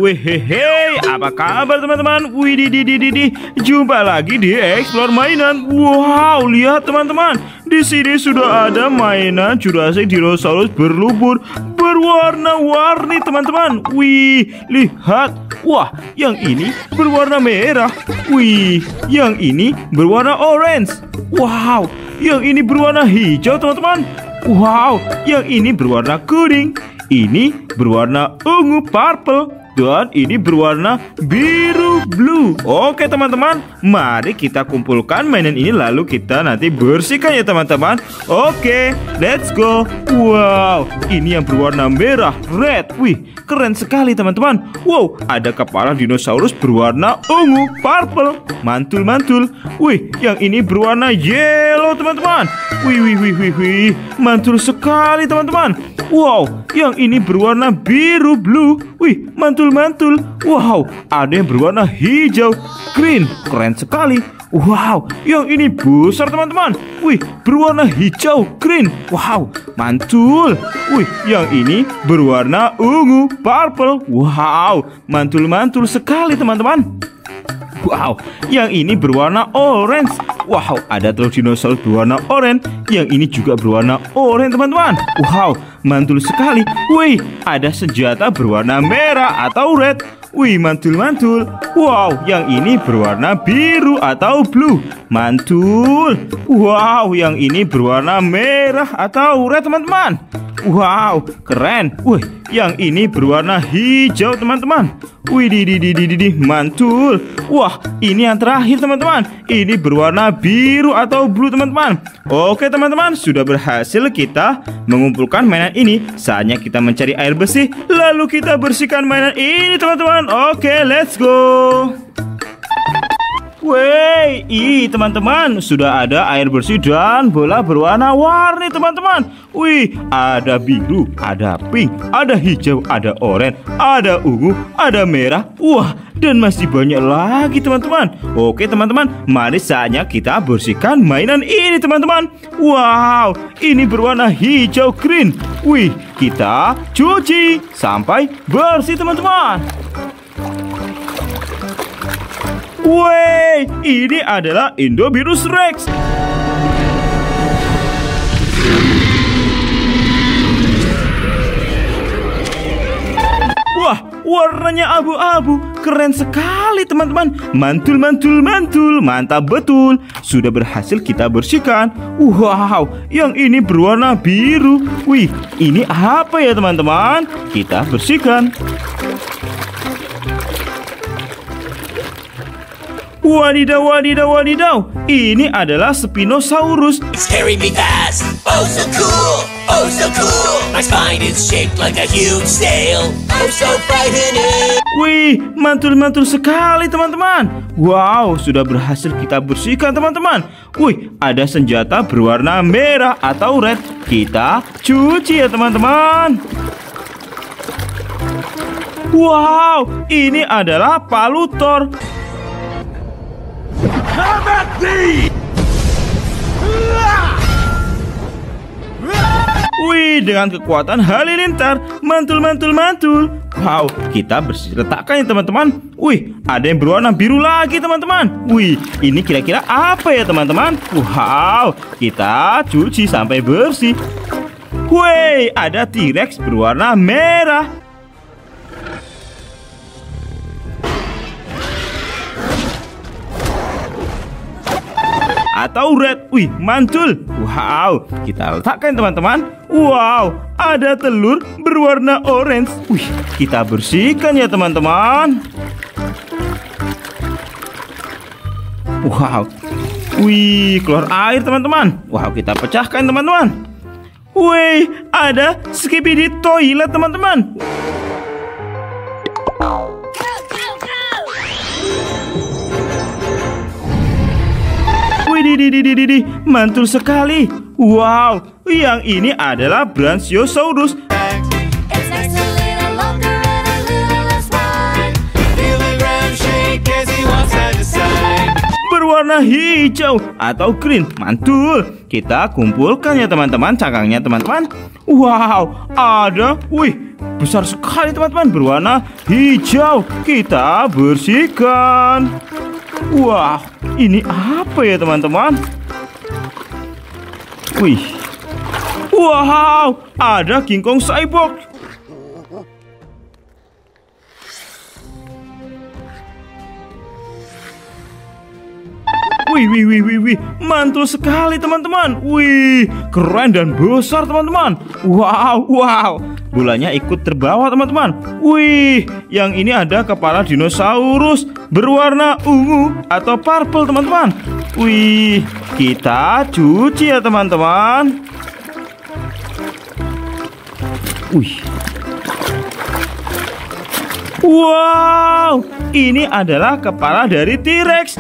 Wehehe, apa kabar teman-teman? Widih, jumpa lagi di Explore Mainan. Wow, lihat teman-teman, di sini sudah ada mainan Jurassic Dinosaurus berlumpur berwarna-warni teman-teman. Wih, lihat. Wah, yang ini berwarna merah. Wih, yang ini berwarna orange. Wow, yang ini berwarna hijau teman-teman. Wow, yang ini berwarna kuning. Ini berwarna ungu purple. Dan ini berwarna biru blue. Oke teman-teman, mari kita kumpulkan mainan ini lalu kita nanti bersihkan ya teman-teman. Oke, let's go. Wow, ini yang berwarna merah red. Wih, keren sekali teman-teman. Wow, ada kepala dinosaurus berwarna ungu purple. Mantul-mantul. Wih, yang ini berwarna yellow teman-teman. Wih, mantul sekali teman-teman. Wow, yang ini berwarna biru blue. Wih, mantul-mantul. Wow, ada yang berwarna hijau green. Keren sekali. Wow, yang ini besar teman-teman. Wih, berwarna hijau green. Wow, mantul. Wih, yang ini berwarna ungu purple. Wow, mantul-mantul sekali teman-teman. Wow, yang ini berwarna orange. Wow, ada telur dinosaurus berwarna orange. Yang ini juga berwarna orange teman-teman. Wow, mantul sekali. Wih, ada senjata berwarna merah atau red. Wih, mantul-mantul. Wow, yang ini berwarna biru atau blue. Mantul. Wow, yang ini berwarna merah atau red teman-teman. Wow, keren. Wih, yang ini berwarna hijau teman-teman. Wih, mantul. Wah, ini yang terakhir teman-teman. Ini berwarna biru atau blue teman-teman. Oke teman-teman, sudah berhasil kita mengumpulkan mainan ini. Saatnya kita mencari air bersih, lalu kita bersihkan mainan ini teman-teman. Oke, let's go. Wey, teman-teman, sudah ada air bersih dan bola berwarna-warni teman-teman. Wih, ada biru, ada pink, ada hijau, ada oranye, ada ungu, ada merah. Wah, dan masih banyak lagi teman-teman. Oke teman-teman, mari saatnya kita bersihkan mainan ini teman-teman. Wow, ini berwarna hijau green. Wih, kita cuci sampai bersih teman-teman. Wey, ini adalah Indominus Rex. Wah, warnanya abu-abu. Keren sekali teman-teman. Mantul. Mantap betul. Sudah berhasil kita bersihkan. Wow, yang ini berwarna biru. Wih, ini apa ya teman-teman? Kita bersihkan. Wadidaw. Ini adalah Spinosaurus. It's carrying me fast. Oh so cool. My spine is shaped like a huge sail. Oh so frightening. Wih, mantul sekali teman-teman. Wow, sudah berhasil kita bersihkan teman-teman. Wih, ada senjata berwarna merah atau red. Kita cuci ya teman-teman. Wow, ini adalah palu Thor. Wih, dengan kekuatan halilintar. Mantul. Wow, kita letakkan ya teman-teman. Wih, ada yang berwarna biru lagi teman-teman. Wih, ini kira-kira apa ya teman-teman? Wow, kita cuci sampai bersih. Wih, ada T-Rex berwarna merah atau red. Wih, mantul. Wow, kita letakkan teman-teman. Wow, ada telur berwarna orange. Wih, kita bersihkan ya teman-teman. Wow. Wih, keluar air teman-teman. Wow, kita pecahkan teman-teman. Wih, ada Skibidi toilet teman-teman. Widih, mantul sekali. Wow, yang ini adalah Brachiosaurus. berwarna hijau atau green. Mantul. Kita kumpulkan ya teman-teman cangkangnya teman-teman. Wow, ada, besar sekali teman-teman, berwarna hijau. Kita bersihkan. Wah, ini apa ya teman-teman? Wow, ada King Kong Cyborg. Wih, mantul sekali teman-teman. Keren dan besar teman-teman. Wow, bolanya ikut terbawa teman-teman. Yang ini ada kepala dinosaurus berwarna ungu atau purple teman-teman. Kita cuci ya teman-teman. Wow, ini adalah kepala dari T-Rex.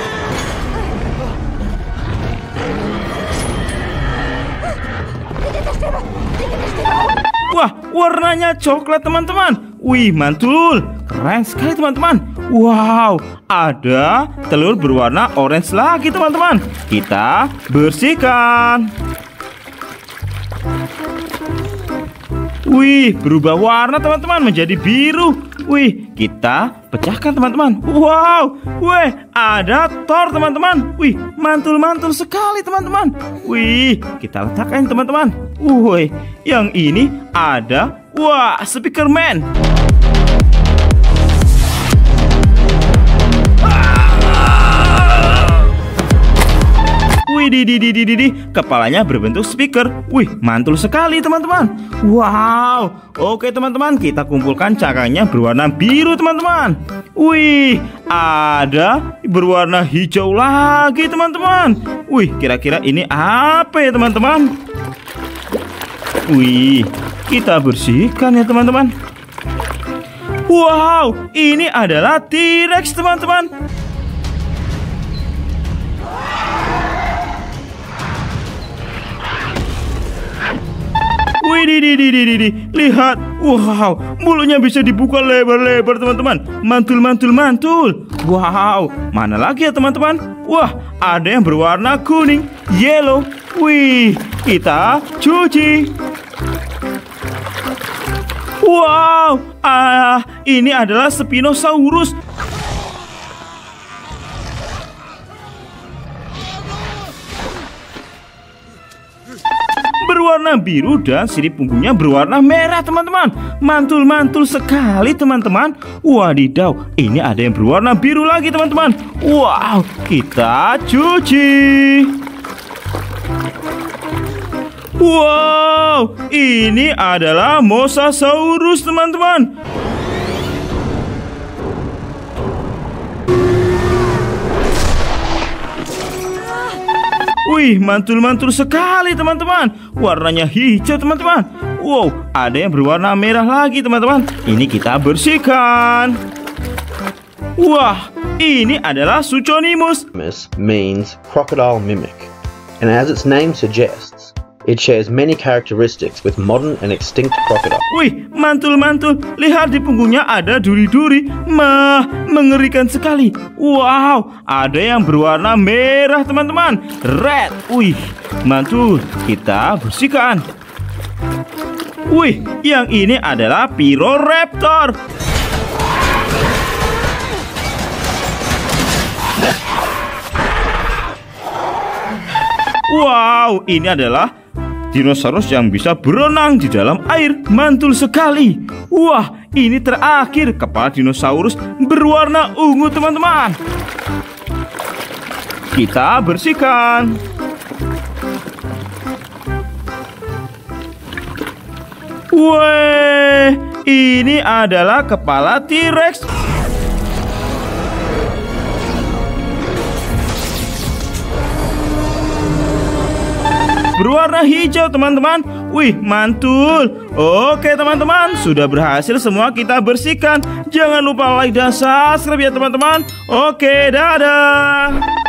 Wah, warnanya coklat teman-teman. Mantul. Keren sekali teman-teman. Wow, ada telur berwarna orange lagi teman-teman. Kita bersihkan. Berubah warna teman-teman menjadi biru. Kita pecahkan teman-teman. Wow, ada Thor teman-teman. Mantul-mantul sekali teman-teman. Kita letakkan teman-teman. Yang ini ada, Speakerman. Kepalanya berbentuk speaker. Mantul sekali teman-teman. Wow. Oke teman-teman, kita kumpulkan cangkangnya berwarna biru teman-teman. Ada berwarna hijau lagi teman-teman. Kira-kira ini apa ya teman-teman? Kita bersihkan ya teman-teman. Wow, ini adalah T-Rex teman-teman. Lihat. Wow, mulutnya bisa dibuka lebar-lebar teman-teman. Mantul. Wow, mana lagi ya teman-teman? Ada yang berwarna kuning, yellow. Kita cuci. Wow, ini adalah Spinosaurus. Berwarna biru dan sirip punggungnya berwarna merah teman-teman. Mantul sekali teman-teman. Wadidaw, ini ada yang berwarna biru lagi teman-teman. Wow, kita cuci. Wow, ini adalah Mosasaurus teman-teman. Mantul sekali teman-teman. Warnanya hijau teman-teman. Wow, ada yang berwarna merah lagi teman-teman. Ini kita bersihkan. Wah, ini adalah Suchonimus. Means crocodile mimic, and as its name suggests, it shares many characteristics with modern and extinct crocodile. Mantul. Lihat di punggungnya ada duri-duri. Mengerikan sekali. Wow, ada yang berwarna merah teman-teman. Red. Mantul. Kita bersihkan. Yang ini adalah Pyroraptor. Wow, ini adalah dinosaurus yang bisa berenang di dalam air. Mantul sekali. Wah, ini terakhir kepala dinosaurus berwarna ungu teman-teman. Kita bersihkan. Ini adalah kepala T-Rex. Berwarna hijau teman-teman. Mantul. Oke teman-teman, sudah berhasil semua kita bersihkan. Jangan lupa like dan subscribe ya teman-teman. Oke, dadah.